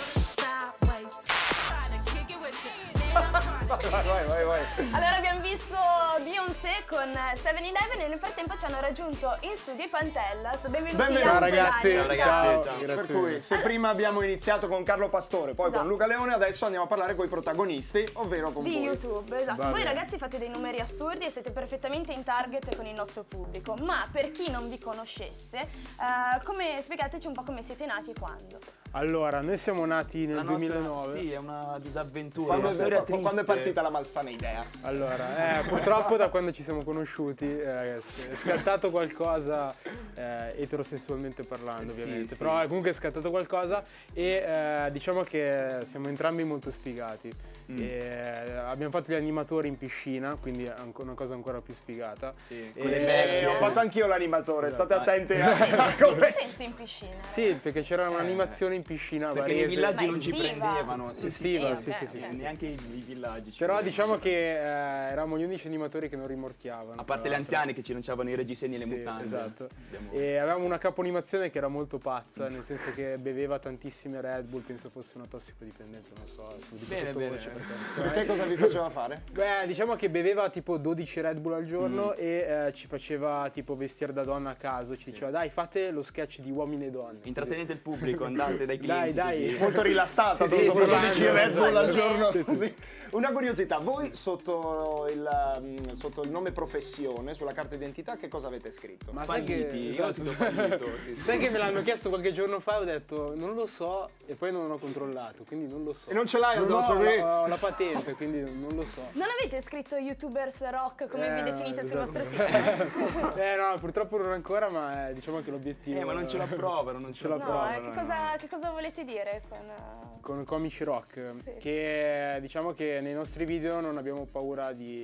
Vai, vai, vai, vai. Allora abbiamo visto Beyoncé con seven eleven e nel frattempo ci hanno raggiunto in studio i Pantellas. Benvenuti, Benvenuti. Ian Ciao, ragazzi. Pedaglia. Ciao. Per Grazie cui mille. se prima abbiamo iniziato con Carlo Pastore, poi Esatto. con Luca Leone, adesso andiamo a parlare con i protagonisti, ovvero con Di voi. YouTube, esatto. Va Voi bene. ragazzi fate dei numeri assurdi e siete perfettamente in target con il nostro pubblico, ma per chi non vi conoscesse, eh, come, spiegateci un po' come siete nati e quando. Allora, noi siamo nati nel La nostra- duemilanove. Sì, è una disavventura. Quando, una storia quando è triste. partita la malsana idea? Allora, eh, purtroppo da quando ci siamo conosciuti eh, è scattato qualcosa, eh, eterosessualmente parlando Sì, ovviamente, sì. però eh, comunque è scattato qualcosa e eh, diciamo che siamo entrambi molto sfigati. Mm. E, eh, abbiamo fatto gli animatori in piscina, quindi è anco- una cosa ancora più sfigata. Sì, E- con le Eh, vecchie. ho fatto anch'io l'animatore, state Esatto. attenti a In come... che senso in piscina? Sì, perché c'era un'animazione in piscina a Perché nei Varese. villaggi Ma non ci estiva. prendevano. Sì, sì, Estiva, sì, sì, sì, ok, sì. ok. Neanche i, i villaggi. ci Però prendevano. diciamo che eh, eravamo gli unici animatori che non rimorchiavano. A parte tra le l'altro. anziane che ci lanciavano i reggiseni e le Sì, mutande. esatto. Abbiamo- E avevamo una capo animazione che era molto pazza, nel senso che beveva tantissime Red Bull, penso fosse una tossicodipendente, non so, se lo dico Bene, sottovoce bene. perché- Che cosa vi faceva fare? Beh, diciamo che beveva tipo dodici Red Bull al giorno Mm. e eh, ci faceva tipo vestire da donna a caso, ci diceva dai fate lo sketch di uomini e donne. Intrattenete il pubblico, andate dai Dai, clienti. dai. così. Molto rilassata, Sì, dopo sì, dodici sì, Red Bull al sì. giorno. Sì, sì. Così. Una curiosità, voi sotto il, mm, sotto il nome professione, sulla carta d'identità, che cosa avete scritto? Ma sai che, Falliti, io ho esatto. scritto fallito. sì, sì. Sai che me l'hanno chiesto qualche giorno fa e ho detto non lo so e poi non ho controllato, quindi non lo so. E non ce l'hai Non addosso ho, qui? la, ho la patente, quindi non lo so. Non avete scritto YouTubers rock come vi Eh, definite sul esatto. vostro sito? eh no, purtroppo non ancora, ma eh, diciamo che l'obiettivo Eh, ma non ce l'approvano, non ce la No, provano. eh, che, cosa, che cosa volete dire con... eh, Con Comici Rock, Sì. che eh, diciamo che nei nostri video non abbiamo paura di,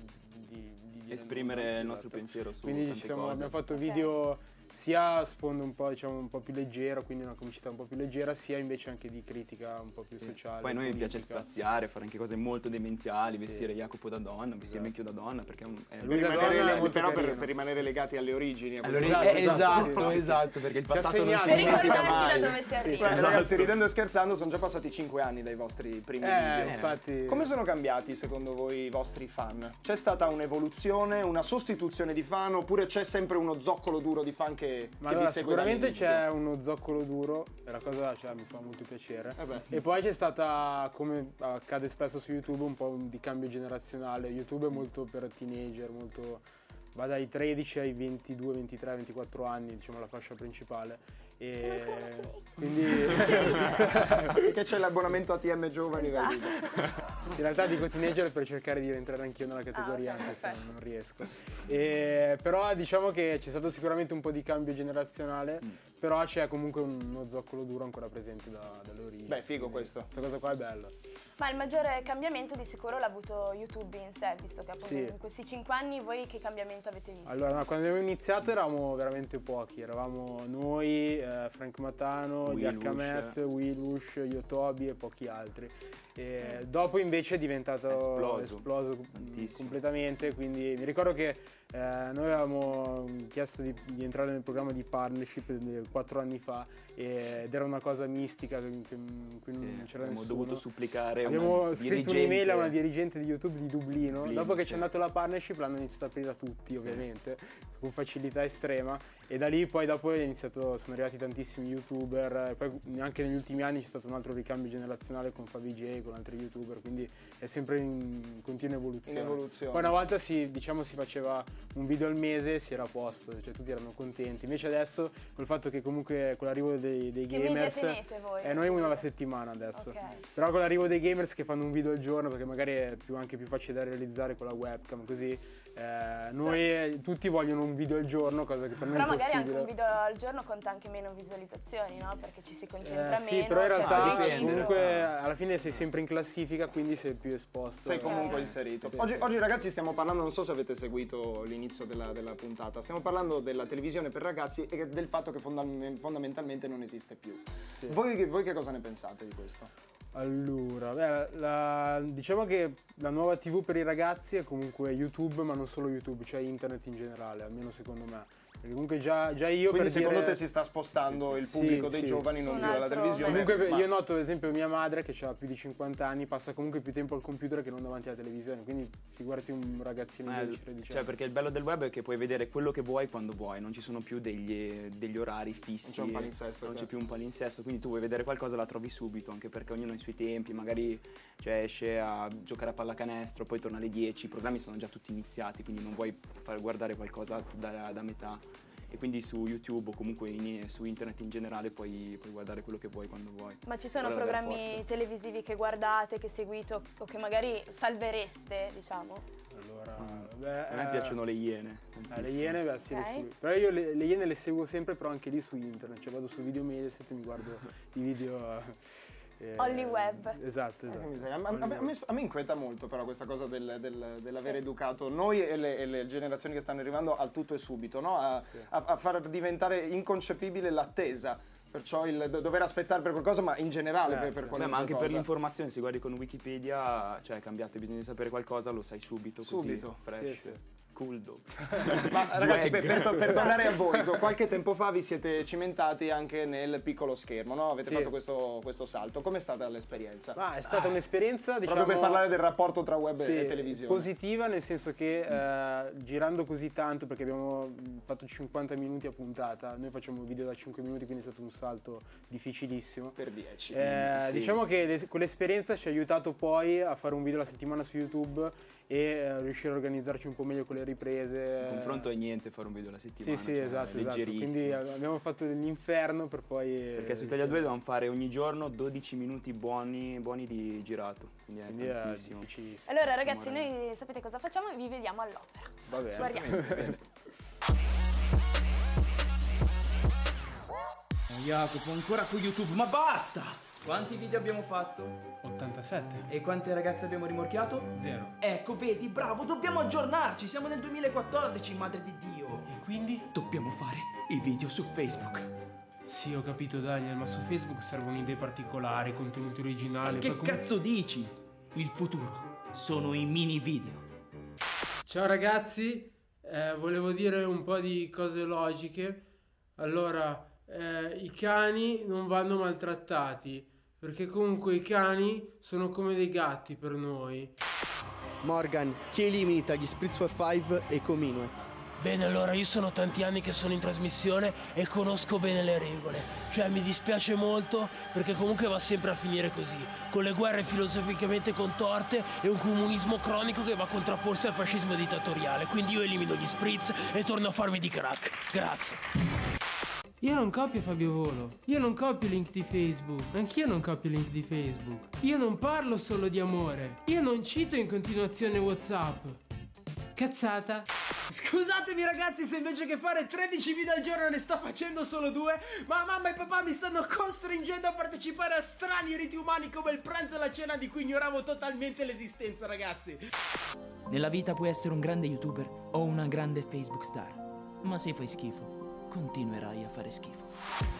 di- di- di- esprimere esatto. il nostro pensiero su Quindi tante ci siamo- cose. abbiamo fatto Ok. video sia a sfondo un po', diciamo, un po' più leggero, quindi una comicità un po' più leggera, sia invece anche di critica un po' più sociale. Poi a noi mi piace politica. spaziare, fare anche cose molto demenziali, Sì. vestire Jacopo da donna, vestire Mecchio da donna, perché è un- è Lui Per da rimanere, donna è le- molto però per, carino. per rimanere legati alle origini. a Allora, questo eh, esatto, esatto, sì, sì, esatto, perché il Ci ha passato non si segnato. Per dimentica ricordarsi mai. da dove si arriva. punto. esatto. Ragazzi, ridendo e scherzando, sono già passati cinque anni dai vostri primi Eh, video. infatti. Come sono cambiati secondo voi i vostri fan? C'è stata un'evoluzione, una sostituzione di fan oppure c'è sempre uno zoccolo duro di fan che, Ma che allora, vi segue sicuramente dall'inizio? c'è uno zoccolo duro e la cosa cioè, mi fa molto piacere. Eh beh. E poi c'è stata, come accade spesso su YouTube, un po' un di cambio generazionale. YouTube è molto per teenager, molto va dai tredici ai ventidue, ventitré, ventiquattro anni, diciamo la fascia principale. E Sono ancora una teenager. quindi Perché c'è l'abbonamento A T M Giovani. Esatto. vedi? In realtà dico teenager per cercare di rientrare anch'io nella categoria, Ah, ok, anche se perfetto. non riesco. E, però diciamo che c'è stato sicuramente un po' di cambio generazionale, Mm. però c'è comunque uno zoccolo duro ancora presente da, dalle origini. Beh, figo questo. Questa cosa qua è bella. Ma il maggiore cambiamento di sicuro l'ha avuto YouTube in sé, visto che appunto Sì. in questi cinque anni voi che cambiamento avete visto? Allora, no, quando abbiamo iniziato eravamo veramente pochi, eravamo noi, eh, Frank Matano, D H Will Matt, Willush, Yotobi e pochi altri. E Mm. dopo invece è diventato È esploso. esploso Tantissimo. completamente, quindi mi ricordo che eh, noi avevamo chiesto di, di entrare nel programma di partnership eh, quattro anni fa ed era una cosa mistica in cui, in cui non Sì, c'era abbiamo nessuno. dovuto supplicare Abbiamo una scritto dirigente- un'email a una dirigente di YouTube di Dublino. Dublino, Dopo che sì. c'è andato la partnership l'hanno iniziato a aprire a tutti, ovviamente, con facilità estrema. E da lì poi dopo è iniziato, sono arrivati tantissimi YouTuber. E poi anche negli ultimi anni c'è stato un altro ricambio generazionale con Fabi J, con altri YouTuber, quindi è sempre in continua evoluzione. In evoluzione. Poi una volta si, diciamo, si faceva un video al mese, si era a posto, cioè tutti erano contenti. Invece adesso, col fatto che comunque con l'arrivo dei, dei Che media gamers, tenete voi? eh, noi uno alla settimana adesso. Ok. Però con l'arrivo dei gamers che fanno un video al giorno, perché magari è più, anche più facile da realizzare con la webcam, così eh, noi eh, tutti vogliono un video al giorno, cosa che per noi Però è magari anche impossibile. un video al giorno conta anche meno visualizzazioni, no? Perché ci si concentra Eh, meno. sì, però in cioè, realtà il ciclo- comunque alla fine sei sempre in classifica, quindi sei più esposto. Sei comunque inserito. Sì, Oggi, sì. oggi, ragazzi, stiamo parlando, non so se avete seguito l'inizio della, della puntata, stiamo parlando della televisione per ragazzi e del fatto che fondam- fondamentalmente non esiste più. Sì. Voi, voi che cosa ne pensate di questo? Allora, beh, la- diciamo che la nuova tivù per i ragazzi è comunque YouTube, ma non solo YouTube, cioè internet in generale, almeno secondo me. Perché comunque già, già io Quindi per secondo dire... te si sta spostando il Sì, pubblico dei sì. giovani, non Un più alla altro televisione? Comunque ma- io noto ad esempio mia madre che ha più di cinquanta anni, passa comunque più tempo al computer che non davanti alla televisione, quindi figurati un ragazzino di Eh, dodici tredici cioè, anni. perché il bello del web è che puoi vedere quello che vuoi quando vuoi, non ci sono più degli, degli orari fissi. Non c'è un palinsesto, Non c'è certo. più un palinsesto, quindi tu vuoi vedere qualcosa la trovi subito, anche perché ognuno ha i suoi tempi, magari cioè, esce a giocare a pallacanestro, poi torna alle dieci, i programmi sono già tutti iniziati, quindi non vuoi far guardare qualcosa da, da metà. E quindi su YouTube o comunque in- su internet in generale puoi, puoi guardare quello che vuoi quando vuoi. Ma ci sono Quello è la vera programmi forza. televisivi che guardate, che seguite o che magari salvereste, diciamo? Allora, Mm. beh, A me eh, piacciono le iene. eh, le tantissimo. iene, beh, sì, le Ok. seguo. Però io le, le iene le seguo sempre, però anche lì su internet, cioè vado su Video Mediaset e mi guardo i video... eh, Only web. Esatto, Eh, che esatto. miseria. Ma- a, me, a me- a me inquieta molto però questa cosa del, del- dell'aver educato noi e le, e le generazioni che stanno arrivando al tutto e subito, no? a, a- a far diventare inconcepibile l'attesa, perciò il do- dover aspettare per qualcosa, ma in generale Eh, per, sì. per Beh, qualunque ma anche per cosa. l'informazione, se guardi con Wikipedia, cioè è cambiato, bisogna sapere qualcosa, lo sai subito, così, Subito. fresh, Sì, sì. cool dope. Ma ragazzi, per, per to- per Esatto. tornare a voi, qualche tempo fa vi siete cimentati anche nel piccolo schermo, no? Avete Sì. fatto questo, questo salto. Com'è stata l'esperienza? Ma è stata un'esperienza, diciamo... Proprio per parlare del rapporto tra web Sì, e televisione. positiva, nel senso che eh, girando così tanto, perché abbiamo mh, fatto cinquanta minuti a puntata, noi facciamo video da cinque minuti, quindi è stato un salto difficilissimo. Per dieci. Eh, Sì. Diciamo che le- quell'esperienza ci ha aiutato poi a fare un video alla settimana su YouTube e eh, riuscire a organizzarci un po' meglio con le riprese. Il confronto è niente fare un video alla Sì, settimana, sì, cioè, esatto, è esatto. leggerissimo. Quindi eh, abbiamo fatto l'inferno per poi... Perché su Italia due dovevamo fare ogni giorno dodici minuti buoni, buoni di girato, quindi è Quindi è tantissimo. difficilissimo. Allora ragazzi, Amore. noi sapete cosa facciamo? Vi vediamo all'opera. Va bene. Guardiamo. Jacopo, ancora con YouTube, ma basta! Quanti video abbiamo fatto? ottantasette. E quante ragazze abbiamo rimorchiato? Zero. Ecco, vedi, bravo, dobbiamo aggiornarci, siamo nel duemilaquattordici, madre di Dio. E quindi? Dobbiamo fare i video su Facebook. Sì, ho capito Daniel, ma su Facebook servono idee particolari, contenuti originali. E che poi comunque- cazzo dici? Il futuro sono i mini video. Ciao ragazzi, eh, volevo dire un po' di cose logiche. Allora, eh, i cani non vanno maltrattati, perché comunque i cani sono come dei gatti per noi. Morgan, chi elimini tra gli Spritz for Five e Cominuet? Bene, allora io sono tanti anni che sono in trasmissione e conosco bene le regole. Cioè mi dispiace molto perché comunque va sempre a finire così, con le guerre filosoficamente contorte e un comunismo cronico che va a contrapporsi al fascismo dittatoriale. Quindi io elimino gli spritz e torno a farmi di crack. Grazie. Io non copio Fabio Volo, io non copio il link di Facebook, anch'io non copio il link di Facebook. Io non parlo solo di amore, io non cito in continuazione WhatsApp. Cazzata. Scusatemi ragazzi se invece che fare tredici video al giorno ne sto facendo solo due, ma mamma e papà mi stanno costringendo a partecipare a strani riti umani come il pranzo e la cena di cui ignoravo totalmente l'esistenza, ragazzi. Nella vita puoi essere un grande YouTuber o una grande Facebook star, ma se fai schifo, continuerai a fare schifo.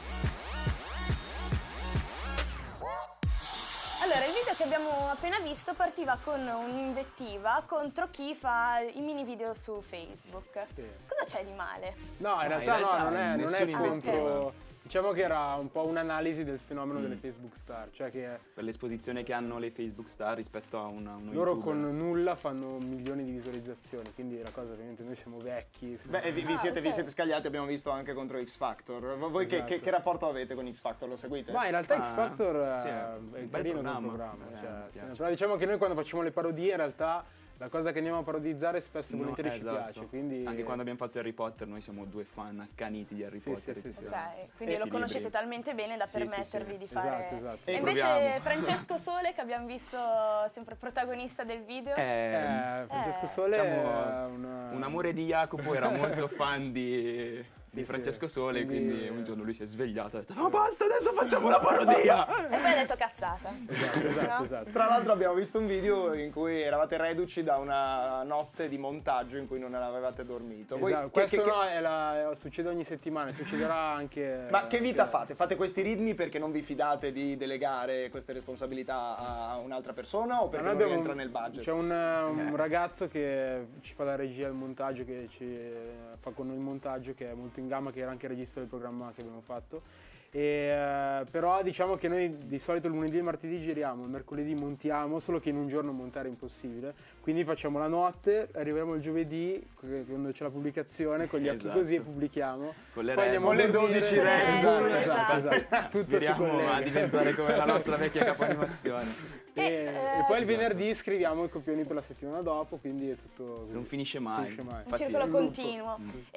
Allora, il video che abbiamo appena visto partiva con un'invettiva contro chi fa i mini video su Facebook. Sì. Cosa c'è di male? No, in in realtà, realtà no, non è, non è nessuno contro... Diciamo che era un po' un'analisi del fenomeno mm. delle Facebook star, cioè che per l'esposizione che hanno le Facebook star rispetto a una, uno loro YouTuber. Con nulla fanno milioni di visualizzazioni, quindi la cosa ovviamente noi siamo vecchi. Siamo... Beh, vi, vi, ah, siete, okay. vi siete scagliati, abbiamo visto anche contro X Factor. Voi esatto. che, che, che rapporto avete con X Factor? Lo seguite? Ma in realtà ah, X Factor sì, è un carino come programma, eh, cioè, però diciamo che noi quando facciamo le parodie in realtà la cosa che andiamo a parodizzare spesso e No, volentieri esatto. ci piace, quindi... Anche quando abbiamo fatto Harry Potter noi siamo due fan accaniti di Harry Sì, Potter. sì, sì, sì. Ok, quindi E lo i conoscete libri. talmente bene da Sì, permettervi sì, sì. di fare... Esatto, esatto. E E invece proviamo. Francesco Sole, che abbiamo visto sempre protagonista del video. Eh, Eh, Francesco Eh. Sole diciamo, è una... un amore di Jacopo, era molto fan di, Sì, di Francesco sì. Sole, Quindi- quindi un giorno lui si è svegliato e ha detto no basta, adesso facciamo una parodia! E poi ha detto cazzata. Esatto, esatto, No? esatto. Tra l'altro abbiamo visto un video in cui eravate reduci da una notte di montaggio in cui non avevate dormito. Voi Esatto, che- questo che- no, è la, è- succede ogni settimana, succederà anche... Ma che vita anche- fate? Fate questi ritmi perché non vi fidate di delegare queste responsabilità a un'altra persona o perché Noi non abbiamo rientra un- nel budget? C'è un, un ragazzo che ci fa la regia e il montaggio, che ci eh, fa con noi il montaggio, che è molto in gamba, che era anche regista del programma che abbiamo fatto. E, eh, però diciamo che noi di solito il lunedì e il martedì giriamo, il mercoledì montiamo, solo che in un giorno montare è impossibile, quindi facciamo la notte, arriviamo il giovedì quando c'è la pubblicazione con gli occhi Esatto. così e pubblichiamo, Con le poi Red andiamo a Bull. Con le dormire. dodici Red Bull, Eh, esatto, esatto. esatto. Tutto si Speriamo collega. a diventare come la nostra vecchia capanimazione. E, Eh, e poi il venerdì scriviamo i copioni per la settimana dopo, quindi è tutto... Non finisce mai. Finisce mai. Un Infatti- circolo il loop. continuo.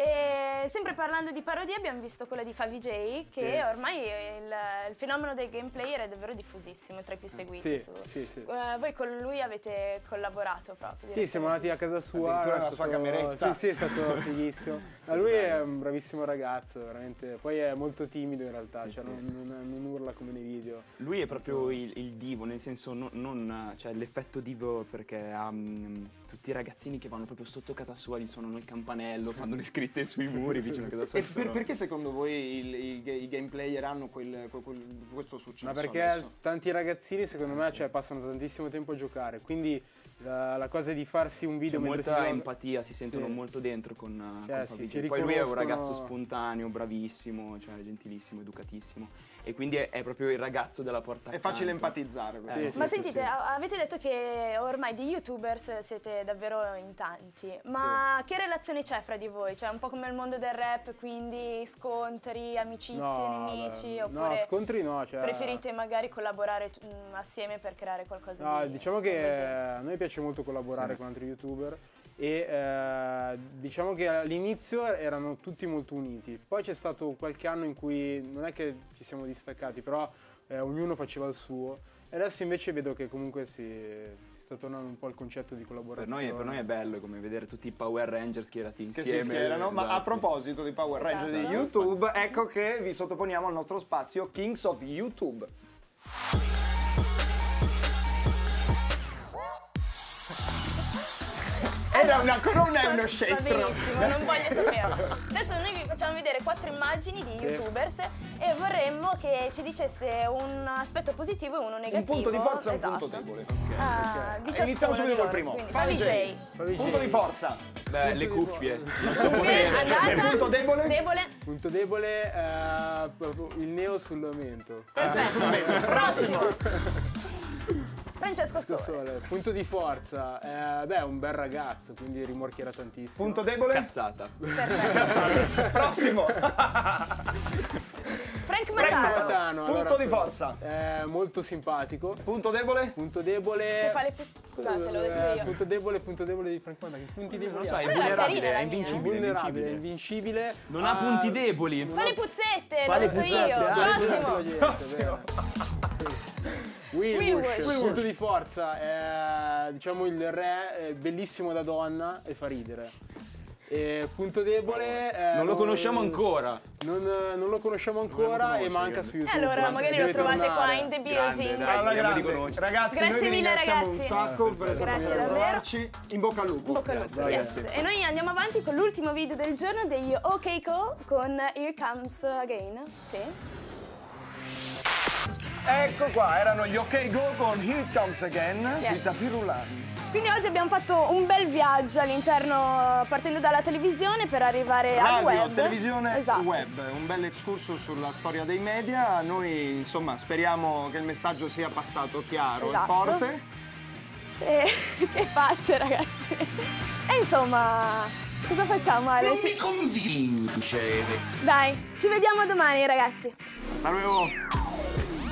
E sempre parlando di parodie abbiamo visto quella di Favi J, che Sì. ormai il, il fenomeno dei game player è davvero diffusissimo, è tra i più seguiti. Sì, su. sì, sì. Eh, voi con lui avete collaborato proprio? Sì, siamo andati a casa sua. Addirittura è nella sua stato- cameretta. Sì, sì, è stato fighissimo. Ma lui è un bravissimo ragazzo, veramente. Poi è molto timido in realtà, Sì, cioè sì. Non, non- non urla come nei video. Lui è proprio il, il divo, nel senso non, non cioè l'effetto divo, perché ha mm, tutti i ragazzini che vanno proprio sotto casa sua, gli suonano il campanello, fanno le scritte sui muri vicino a casa sua. E per- perché secondo voi il- il- i game player hanno quel, quel- quel- questo successo Ma perché adesso? tanti ragazzini secondo me cioè, passano tantissimo tempo a giocare, quindi la, la cosa di farsi un video C'è mentre si molta gioca- empatia, si sentono Sì. molto dentro con, Cioè, con si- Fabi si J. Poi lui è un riconoscono- ragazzo spontaneo, bravissimo, cioè gentilissimo, educatissimo. E quindi è, è proprio il ragazzo della porta È facile accanto. empatizzare. questo. Eh, sì, Ma sì, sentite, sì. a- avete detto che ormai di youtubers siete davvero in tanti, ma che relazione c'è fra di voi? Cioè un po' come il mondo del rap, quindi scontri, amicizie, No, nemici, beh, oppure no, scontri no, cioè... preferite magari collaborare mm, assieme per creare qualcosa No, di... diciamo che coinvolgente? a noi piace molto collaborare Sì. con altri youtuber e eh, diciamo che all'inizio erano tutti molto uniti, poi c'è stato qualche anno in cui non è che ci siamo distaccati, però eh, ognuno faceva il suo e adesso invece vedo che comunque si, si sta tornando un po' il concetto di Per collaborazione. noi, per noi è bello come vedere tutti i Power Ranger schierati Che insieme. si schierano, ma a esatto. proposito di Power Ranger Esatto. di YouTube, ecco che vi sottoponiamo al nostro spazio Kings of YouTube. Era una corona e uno Va scettro. benissimo, non voglio saperlo. Adesso noi vi facciamo vedere quattro immagini di youtubers e vorremmo che ci diceste un aspetto positivo e uno negativo. Un punto di forza e un Esatto. punto debole. Ah, di Iniziamo ciascuno subito di col loro, primo. quindi Favi Favi J. J. Punto di forza. Beh, le cuffie. Cuffie, andata. E punto debole? Debole. Punto debole, eh, proprio il neo sul mento. Perfetto. Prossimo. Francesco Sole. Sole. Punto di forza, eh, beh, è un bel ragazzo, quindi rimorchierà tantissimo. Punto debole? Cazzata. Perfetto. Prossimo. Frank Frank Matano. Matano. Punto allora, di forza. È molto simpatico. Punto debole? Punto debole. Che fa le pu- Scusate, l'ho detto Eh, io. punto debole, punto debole di Frank Matano. Che punti deboli Non lo so, ha? è Quella era vulnerabile, carina, è la invincibile. Vulnerabile, invincibile. invincibile. Non ha punti deboli. Fa le puzzette, Fa l'ho le detto puzzette, io. ah, Prossimo. Prossimo. Wilbush, Wilbush. punto di forza, è diciamo il re, è bellissimo da donna e fa ridere. E punto debole. eh, Non lo conosciamo ancora. Non, non lo conosciamo ancora e manca su YouTube. E allora magari lo Deve trovate qua tornare. in The Building. Alla speriamo di grande. conoscere. Ragazzi, Grazie noi vi mille, ringraziamo ragazzi. un sacco per essere Grazie stati a davvero. trovarci. In bocca al lupo. In bocca al lupo, Grazie, yes. ragazzi. E noi andiamo avanti con l'ultimo video del giorno degli OK Co con Here Comes Again. Sì. Ecco qua, erano gli OK Go con Here It Comes Again Yes. sui tapis roulanti. Quindi oggi abbiamo fatto un bel viaggio all'interno, partendo dalla televisione per arrivare al Radio, web. televisione, Esatto. web, un bel excursus sulla storia dei media. Noi insomma speriamo che il messaggio sia passato chiaro Esatto. e forte. E che facce, ragazzi. E insomma, cosa facciamo, Ale? Non mi convince. Dai, ci vediamo domani, ragazzi. Hasta luego.